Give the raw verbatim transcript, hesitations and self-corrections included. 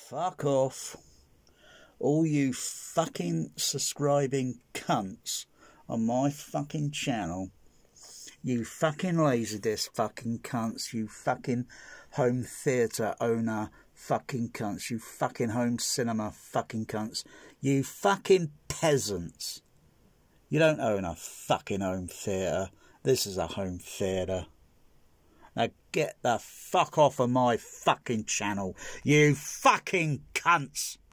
Fuck off. All you fucking subscribing cunts on my fucking channel. You fucking Laserdisc fucking cunts. You fucking home theatre owner fucking cunts. You fucking home cinema fucking cunts. You fucking peasants. You don't own a fucking home theatre. This is a home theatre. Now get the fuck off of my fucking channel, you fucking cunts.